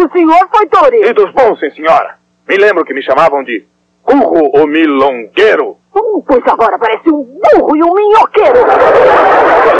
o senhor foi toureiro. E dos bons, sim, senhora. Me lembro que me chamavam de Curro o Milongueiro. Pois agora parece um burro e um minhoqueiro.